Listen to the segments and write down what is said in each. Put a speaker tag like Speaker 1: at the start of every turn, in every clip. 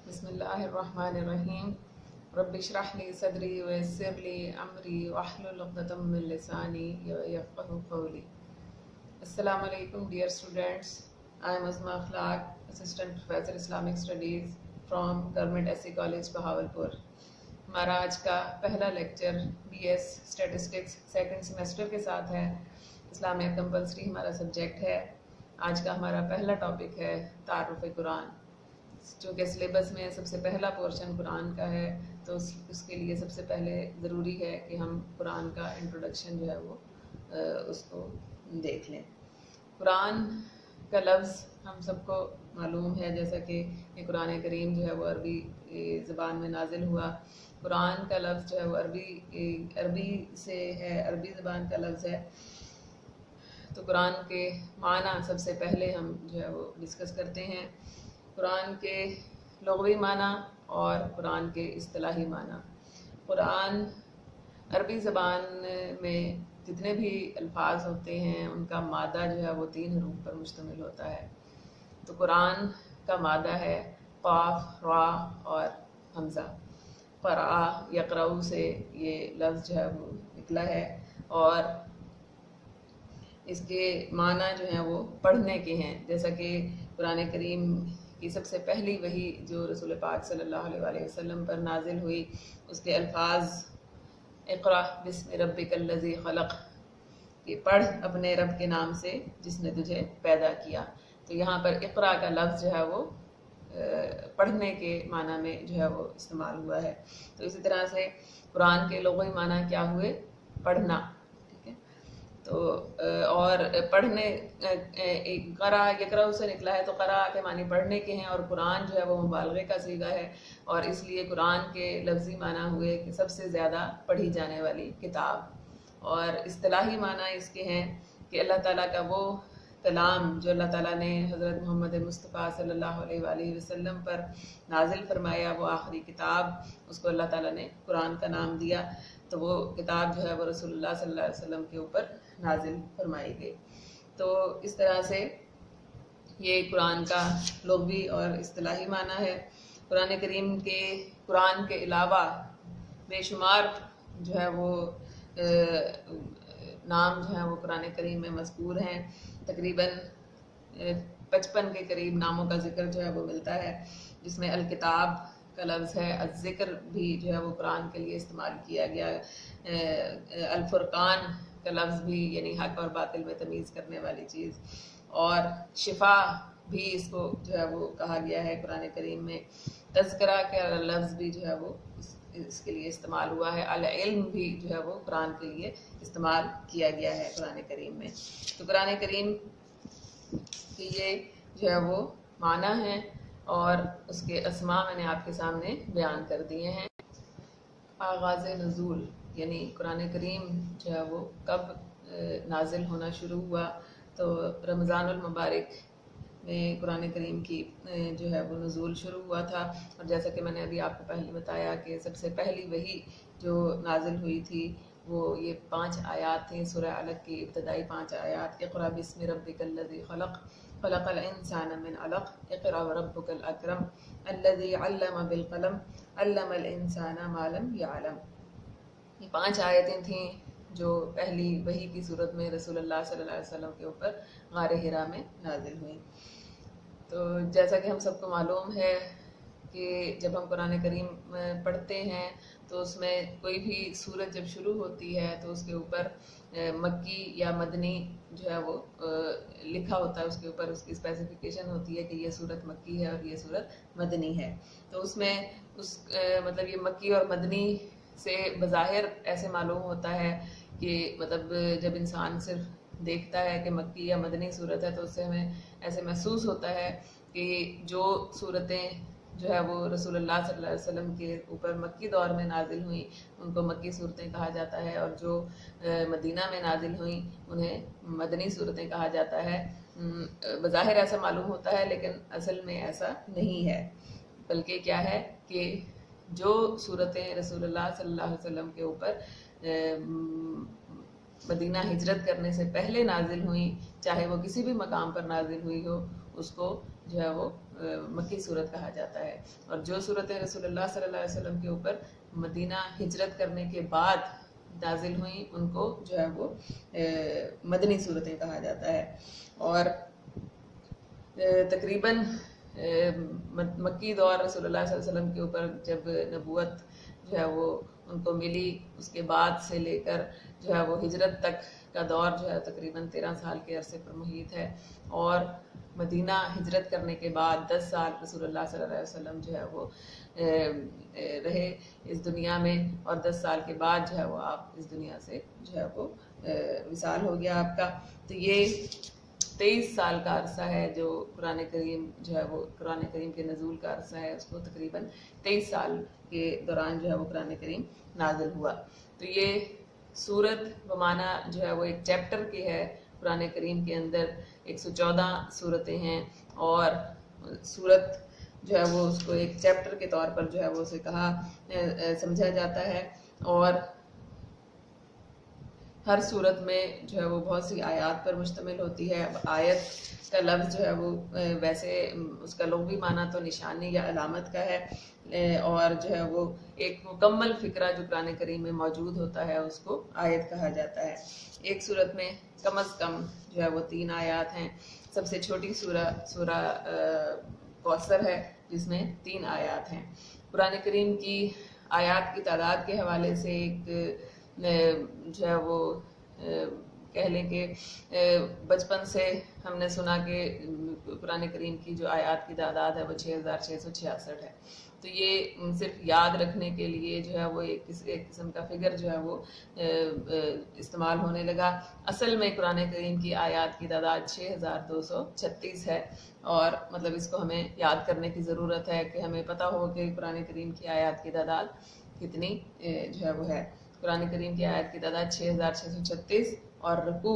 Speaker 1: بسم اللہ الرحمن الرحیم رب اشرح لی صدری ویسر لی امری واحلل عقدۃ من لسانی یفقہوا قولی۔ السلام علیکم dear students, I am Uzma Akhlaq, assistant professor Islamic studies from government S C college Bahawalpur. ہمارا آج کا پہلا lecture B S statistics second semester کے ساتھ ہے۔ اسلامیہ کمپلسری ہمارا سبجیکٹ ہے۔ آج کا ہمارا پہلا ٹاپک ہے تعارف قرآن۔ چونکہ سلیبس میں سب سے پہلا پورشن قرآن کا ہے تو اس کے لیے سب سے پہلے ضروری ہے کہ ہم قرآن کا انٹروڈکشن جو ہے وہ اس کو دیکھ لیں۔ قرآن کا لفظ ہم سب کو معلوم ہے، جیسا کہ یہ قرآن کریم جو ہے وہ عربی زبان میں نازل ہوا۔ قرآن کا لفظ جو ہے وہ عربی سے ہے، عربی زبان کا لفظ ہے۔ تو قرآن کے معنی سب سے پہلے ہم جو ہے وہ ڈسکس کرتے ہیں۔ قرآن کے لغوی معنی اور قرآن کے اصطلاحی معنی۔ قرآن عربی زبان میں جتنے بھی الفاظ ہوتے ہیں ان کا مادہ جو ہے وہ 3 حروف پر مشتمل ہوتا ہے۔ تو قرآن کا مادہ ہے قاف، را اور حمزہ۔ قرأ یقرأ سے یہ لفظ جو ہے وہ نکلا ہے اور اس کے معنی جو ہیں وہ پڑھنے کے ہیں، جیسا کہ قرآن کریم کی سب سے پہلی وحی جو رسول پاک صلی اللہ علیہ وآلہ وسلم پر نازل ہوئی، اس کے الفاظ اقرأ بسم ربک الذی خلق، کہ پڑھ اپنے رب کے نام سے جس نے تجھے پیدا کیا۔ تو یہاں پر اقرأ کا لفظ جو ہے وہ پڑھنے کے معنی میں جو ہے وہ استعمال ہوا ہے۔ تو اسی طرح سے قرآن کے لغوی معنی کیا ہوئے؟ پڑھنا، ٹھیک ہے۔ تو اور پڑھنے قرأ یقرأ سے نکلا ہے، تو قرأ کے معنی پڑھنے کے ہیں، اور قرآن جو ہے وہ مبالغے کا صیغہ ہے، اور اس لیے قرآن کے لفظی معنی ہوئے کہ سب سے زیادہ پڑھی جانے والی کتاب۔ اور اصطلاحی معنی اس کے ہیں کہ اللہ تعالیٰ کا وہ کلام جو اللہ تعالیٰ نے حضرت محمد مصطفیٰ صلی اللہ علیہ وآلہ وسلم پر نازل فرمایا، وہ آخری کتاب، اس کو اللہ تعالیٰ نے قرآن کا نام دیا۔ تو وہ کتاب جو ہے وہ رسول اللہ صلی اللہ علیہ وسلم کے اوپر نازل فرمائی گئی۔ تو اس طرح سے یہ قرآن کا لغوی اور اصطلاحی معنی ہے۔ قرآن کریم کے قرآن کے علاوہ بے شمار جو ہے وہ نام جو ہیں وہ قرآن کریم میں مذکور ہیں۔ تقریباً 55 کے قریب ناموں کا ذکر جو ہے وہ ملتا ہے، جس میں الکتاب کا لفظ ہے، الذکر بھی جو ہے وہ قرآن کے لیے استعمال کیا گیا، الفرقان کا لفظ بھی، یعنی حق اور باطل میں تمیز کرنے والی چیز، اور شفا بھی اس کو جو ہے وہ کہا گیا ہے قرآن کریم میں۔ تذکرہ کا لفظ بھی جو ہے وہ اس کے لیے استعمال ہوا ہے۔ العلم بھی جو ہے وہ قرآن کے لیے استعمال کیا گیا ہے قرآن کریم میں۔ تو قرآن کریم کی یہ جو ہے وہ معنی ہیں اور اس کے اسماء میں نے آپ کے سامنے بیان کر دیے ہیں۔ آغاز نزول، یعنی قرآن کریم جو ہے وہ کب نازل ہونا شروع ہوا، تو رمضان المبارک میں قرآن کریم کی جو ہے وہ نزول شروع ہوا تھا۔ اور جیسا کہ میں نے ابھی آپ کو پہلے بتایا کہ سب سے پہلی وحی جو نازل ہوئی تھی وہ یہ 5 آیات تھیں، سورہ علق کی ابتدائی 5 آیات۔ اقرأ بسم ربک الذی خلق، خلق الانسان من علق، اقرأ وربک الاکرم، الذی علم بالقلم، علم الانسان ما لم یعلم۔ یہ 5 آیتیں تھیں جو پہلی وحی کی صورت میں رسول اللہ صلی اللہ علیہ وسلم کے اوپر غار حرا میں نازل ہوئیں۔ تو جیسا کہ ہم سب کو معلوم ہے کہ جب ہم قرآن کریم پڑھتے ہیں تو اس میں کوئی بھی سورت جب شروع ہوتی ہے تو اس کے اوپر مکی یا مدنی جو ہے وہ لکھا ہوتا ہے، اس کے اوپر اس کی اسپیسیفیکیشن ہوتی ہے کہ یہ سورت مکی ہے اور یہ سورت مدنی ہے۔ تو اس میں مطلب یہ مکی اور مدنی سے بظاہر ایسے معلوم ہوتا ہے کہ مطلب جب انسان صرف دیکھتا ہے کہ مکی یا مدنی صورت ہے تو اس سے ہمیں ایسے محسوس ہوتا ہے کہ جو صورتیں جو ہے وہ رسول اللہ صلی اللہ علیہ وسلم کے اوپر مکی دور میں نازل ہوئیں ان کو مکی صورتیں کہا جاتا ہے، اور جو مدینہ میں نازل ہوئیں انہیں مدنی صورتیں کہا جاتا ہے۔ بظاہر ایسا معلوم ہوتا ہے لیکن اصل میں ایسا نہیں ہے، بلکہ کیا ہے کہ جو صورتیں رسول اللہ صلی اللہ علیہ وسلم کے اوپر مدینہ ہجرت کرنے سے پہلے نازل ہوئیں، چاہے وہ کسی بھی مقام پر نازل ہوئی ہو، اس کو جو ہے وہ मक्की सूरत कहा जाता है। और जो सूरतें रसूलुल्लाह सल्लल्लाहु अलैहि वसल्लम के ऊपर मदीना हिजरत करने के बाद नाजिल हुई उनको जो है वो मदनी सूरतें कहा जाता है। और तकरीबन मक्की दौर रसूलुल्लाह सल्लल्लाहु अलैहि वसल्लम के ऊपर जब नबूवत जो है वो उनको मिली, उसके बाद से लेकर जो है वो हिजरत तक का दौर जो है तकरीबन 13 साल के अरसे पर मुहित है। और मदीना हिजरत करने के बाद 10 साल रसूलुल्लाह सल्लल्लाहु अलैहि वसल्लम जो है वो रहे इस दुनिया में, और 10 साल के बाद जो है वो आप इस दुनिया से जो है वो विसाल हो गया आपका। तो ये 23 साल का अरसा है जो कुरान करीम जो है वो कुरान करीम के नज़ूल का अरसा है, उसको तकरीबन 23 साल के दौरान जो है वो कुरान करीम नाजिल हुआ। तो ये सूरत बमाना जो है वो एक चैप्टर की है। कुरान करीम के अंदर 114 सूरतें हैं और सूरत जो है वो उसको एक चैप्टर के तौर पर जो है वो उसे कहा समझा जाता है। और हर सूरत में जो है वो बहुत सी आयत पर मुश्तमिल होती है। अब आयत का लफ्ज़ जो है वो वैसे उसका लुग़वी माना तो निशानी या अलामत का है, और जो है वो एक मुकम्मल फ़िक्रा जो कुरान करीम में मौजूद होता है उसको आयत कहा जाता है। एक सूरत में कम अज़ कम जो है वो 3 आयत हैं। सबसे छोटी सूरा कौसर है जिसमें 3 आयत हैं। कुरान करीम की आयत की तादाद के हवाले से एक जो है वो कह लें कि बचपन से हमने सुना कि कुरान करीम की जो आयत की तादाद है वो 6666 है। तो ये सिर्फ याद रखने के लिए जो है वो एक किस्म का फिगर जो है वो इस्तेमाल होने लगा। असल में कुरान करीम की आयत की तादाद 6236 है, और मतलब इसको हमें याद करने की ज़रूरत है कि हमें पता हो कि कुरान करीम की आयत की तादाद कितनी जो है वो है। कुरान करीम की आयत की तादाद 6636। और रकू,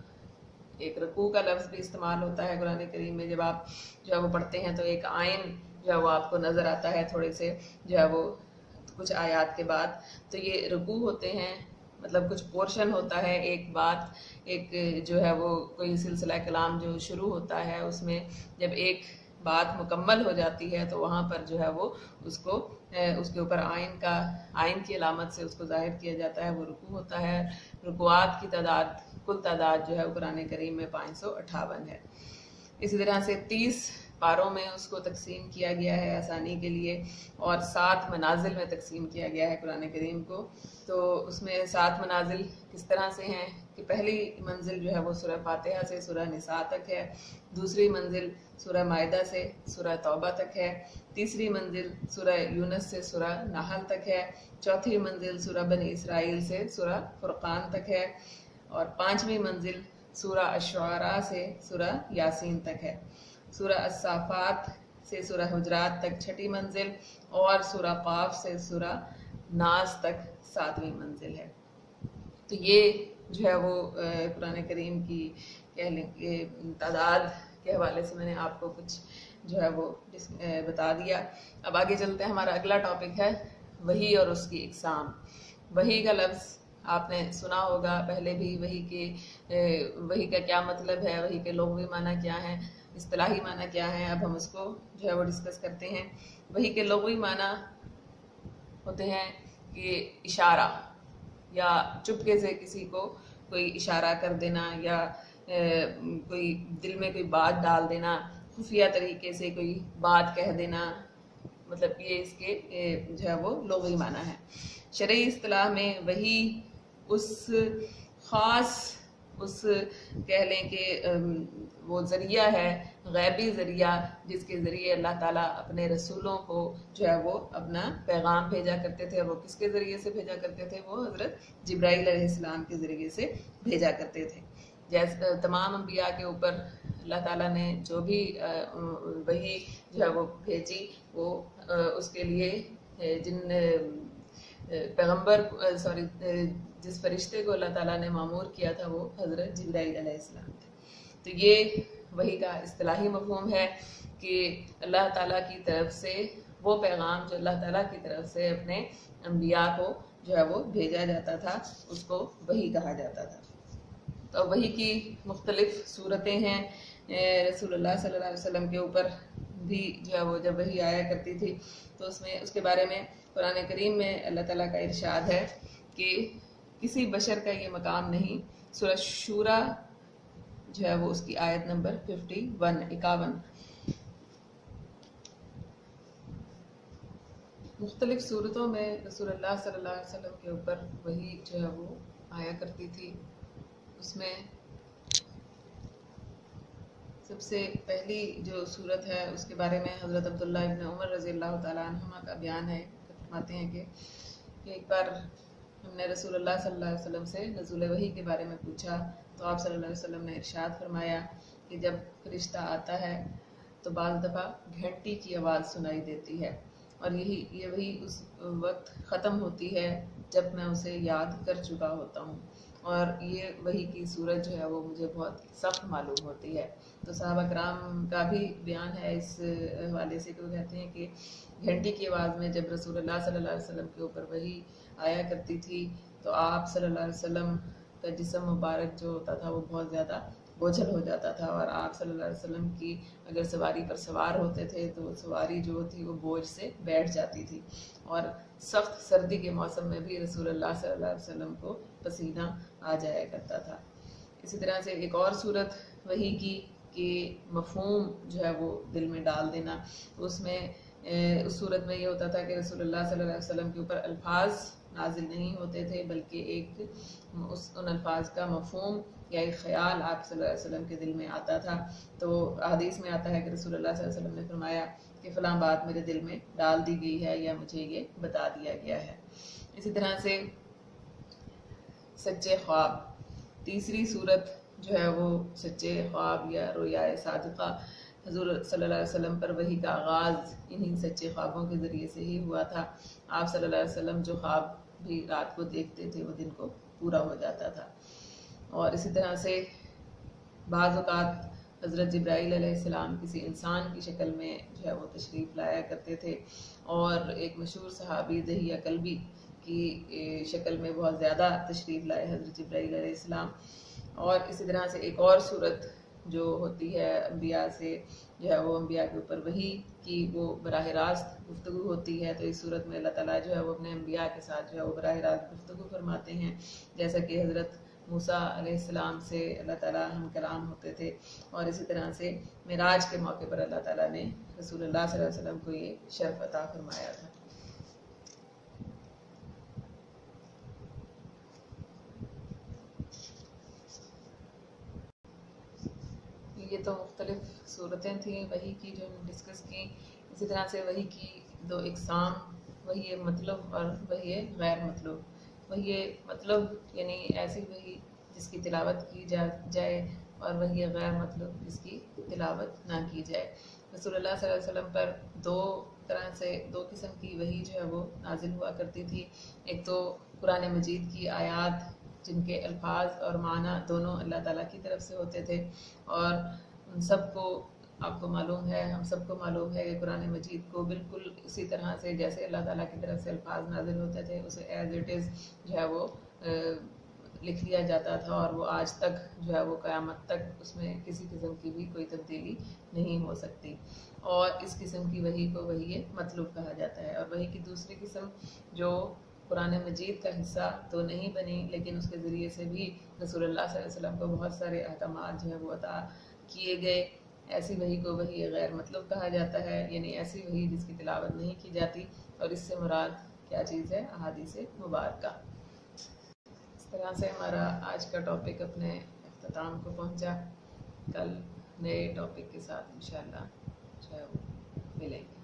Speaker 1: एक रकू का लफ्ज़ भी इस्तेमाल होता है कुरान करीम में। जब आप जो है वो पढ़ते हैं तो एक आयन जो है वो आपको नज़र आता है थोड़े से जो है वो कुछ आयत के बाद। तो ये रकू होते हैं, मतलब कुछ पोर्शन होता है, एक बात, एक जो है वो कोई सिलसिला कलाम जो शुरू होता है उसमें जब एक बात मुकम्मल हो जाती है तो वहाँ पर जो है वो उसको उसके ऊपर आयन की अलामत से उसको जाहिर किया जाता है, वो रुकू होता है। रुकुआत की तादाद, कुल तादाद जो है कुरान करीम में 558 है। इसी तरह से 30 पारों में उसको तकसीम किया गया है आसानी के लिए, और 7 मनाजिल में तकसीम किया गया है कुरान करीम को। तो उसमें 7 मनाजिल किस तरह से हैं कि पहली मंजिल जो है वो सूरह फातिहा से सूरह निसा तक है, दूसरी मंजिल सूरह माइदा से सूरह तौबा तक है, तीसरी मंजिल सूरह यूनस से सूरह नहल तक है, चौथी मंजिल सूरह बनी इसराइल से सूरह फुरकान तक है, और 5वीं मंजिल सूरह अश-शुअरा से सूरह यासीन तक है। सूरह अस-साफ़ात से सूरह हुजरात तक 6ठी मंजिल, और सूरह क़ाफ से सूरह नास तक 7वीं मंजिल है। तो ये जो है वो कुरान करीम की कह लें तादाद के हवाले से मैंने आपको कुछ जो है वो बता दिया। अब आगे चलते हैं। हमारा अगला टॉपिक है वही और उसकी इक़साम। वही का लफ्ज़ आपने सुना होगा पहले भी। वही का क्या मतलब है, वही के लुग़वी माना क्या है, इस्तिलाही माना क्या है, अब हम उसको जो है वो डिस्कस करते हैं। वही के लुग़वी माना होते हैं कि इशारा, या चुपके से किसी को कोई इशारा कर देना, या कोई दिल में कोई बात डाल देना, खुफिया तरीके से कोई बात कह देना, मतलब ये इसके जो है वो लुग़वी माना है। शरई इस्तिलाह में वही उस ख़ास कह लें कि वो ज़रिया है, गैबी ज़रिया, जिसके ज़रिए अल्लाह ताला अपने रसूलों को जो है वो अपना पैगाम भेजा करते थे। और वो किसके ज़रिए से भेजा करते थे? वो हज़रत जिब्राइल अलैहिस्सलाम के ज़रिए से भेजा करते थे। जैसे तमाम अंबिया के ऊपर अल्लाह ताला ने जो भी वही जो है वो भेजी, वो उसके लिए जिस फरिश्ते को अल्लाह ताला ने मामूर किया था वो हज़रत जिब्राइल अलैहिस्सलाम थे। तो ये वही का इस्तिलाही मफ़हूम है कि अल्लाह ताला की तरफ से वो पैगाम जो अल्लाह ताला की तरफ से अपने अंबिया को जो है वो भेजा जाता था, उसको वही कहा जाता था। तो वही की मुख्तलिफ सूरतें हैं। रसूलुल्लाह सल्लल्लाहु अलैहि वसल्लम के ऊपर بھی جو ہے وہ جب وہی آیا کرتی تھی تو اس کے بارے میں قرآن کریم میں اللہ تعالیٰ کا ارشاد ہے کہ کسی بشر کا یہ مقام نہیں. سورہ شورا جو ہے وہ اس کی آیت نمبر 51. مختلف صورتوں میں رسول اللہ صلی اللہ علیہ وسلم کے اوپر وہی جو ہے وہ آیا کرتی تھی. اس میں سب سے پہلی جو صورت ہے اس کے بارے میں حضرت عبداللہ ابن عمر رضی اللہ تعالیٰ عنہما کا بیان ہے. فرماتے ہیں کہ ایک بار ہم نے رسول اللہ صلی اللہ علیہ وسلم سے نزول وحی کے بارے میں پوچھا تو آپ صلی اللہ علیہ وسلم نے ارشاد فرمایا کہ جب فرشتہ آتا ہے تو بعض دفعہ گھنٹی کی آواز سنائی دیتی ہے اور یہ وہی اس وقت ختم ہوتی ہے جب میں اسے یاد کر چکا ہوتا ہوں اور یہ وحی کی صورت جو ہے وہ مجھے بہت سخت معلوم ہوتی ہے. تو صحابہ کرام کا بھی بیان ہے اس حوالے سے کہ وہ کہتے ہیں کہ گھنٹی کی آواز میں جب رسول اللہ صلی اللہ علیہ وسلم کے اوپر وحی آیا کرتی تھی تو آپ صلی اللہ علیہ وسلم کا جسم مبارک جو ہوتا تھا وہ بہت زیادہ بوجھل ہو جاتا تھا اور آپ صلی اللہ علیہ وسلم کی اگر سواری پر سوار ہوتے تھے تو سواری جو تھی وہ بوجھ سے بیٹھ جاتی تھی اور سخت سردی کے موسم میں بھی رسول اللہ صلی اللہ علیہ وسلم کو پسینہ آ جایا کرتا تھا. اسی طرح سے ایک اور صورت وحی کی کہ مفہوم جو ہے وہ دل میں ڈال دینا. اس میں اس صورت میں یہ ہوتا تھا کہ رسول اللہ صلی اللہ علیہ وسلم کے اوپر الفاظ نازل نہیں ہوتے تھے بلکہ ان الفاظ کا مفہوم یا ایک خیال آپ صلی اللہ علیہ وسلم کے دل میں آتا تھا. تو حدیث میں آتا ہے کہ رسول اللہ صلی اللہ علیہ وسلم نے فرمایا کہ فلاں بات میرے دل میں ڈال دی گئی ہے یا مجھے یہ بتا دیا گیا ہے. اسی طرح سے سچے خواب تیسری صورت جو ہے وہ سچے خواب یا رویائے صادقہ حضور صلی اللہ علیہ وسلم پر وحی کا آغاز انہی سچے خوابوں کے ذریعے سے ہی ہوا تھا. آپ صلی اللہ علیہ وسلم جو خواب بھی رات کو دیکھتے تھے وہ دن کو پورا ہو جاتا تھا. اور اسی طرح سے بعض اوقات حضرت جبرائیل علیہ السلام کسی انسان کی شکل میں جو ہے وہ تشریف لایا کرتے تھے اور ایک مشہور صحابی دحیہ کلبی کی شکل میں بہت زیادہ تشریف لائے حضرت جبرائیل علیہ السلام. اور اسی طرح سے ایک اور صورت جو ہوتی ہے انبیاء سے جو ہے وہ انبیاء کے اوپر وحی کی وہ براہ راست گفتگو ہوتی ہے. تو اس صورت میں اللہ تعالیٰ جو ہے وہ اپنے انبیاء کے ساتھ جو ہے وہ براہ راست گفتگو فرماتے ہیں جیسا کہ حضرت موسیٰ علیہ السلام سے اللہ تعالیٰ ہم کلام ہوتے تھے. اور اسی طرح سے معراج کے موقع پر اللہ تعالیٰ نے رسول اللہ صلی اللہ علیہ وسلم کو یہ شرف عطا فرمایا تھا. یہ تو مختلف صورتیں تھیں وحی کی جو ہم نے ڈسکس کی. اسی طرح سے وحی کی دو اقسام وحی مطلب اور وحی غیر مطلب. وحی مطلب یعنی ایسی وحی جس کی تلاوت کی جائے اور وحی غیر مطلب جس کی تلاوت نہ کی جائے. رسول اللہ صلی اللہ علیہ وسلم پر دو قسم کی وحی جو ہے وہ نازل ہوا کرتی تھی. ایک تو قرآن مجید کی آیات جن کے الفاظ اور معنی دونوں اللہ تعالیٰ کی طرف سے ہوتے تھے اور ان سب کو آپ کو معلوم ہے ہم سب کو معلوم ہے کہ قرآن مجید کو بالکل اسی طرح سے جیسے اللہ تعالیٰ کی طرف سے الفاظ نازل ہوتے تھے اسے ایز اٹ از جو ہے وہ لکھ لیا جاتا تھا اور وہ آج تک جو ہے وہ قیامت تک اس میں کسی قسم کی بھی کوئی تبدیلی نہیں ہو سکتی. اور اس قسم کی وحی کو وحی مطلوب کہا جاتا ہے. اور وحی کی دوسری قسم جو قرآن مجید کا حصہ تو نہیں بنی لیکن اس کے ذریعے سے بھی رسول اللہ صلی اللہ علیہ وسلم کو بہت سارے احکامات جو ہیں وہ عطا کیے گئے. ایسی وحی کو وحی غیر مطلب کہا جاتا ہے یعنی ایسی وحی جس کی تلاوت نہیں کی جاتی. اور اس سے مراد کیا چیز ہے؟ احادیث مبارکہ. اس طرح سے ہمارا آج کا ٹاپک اپنے اختتام کو پہنچا. کل نئے ٹاپک کے ساتھ انشاءاللہ جو ہے وہ ملیں گے.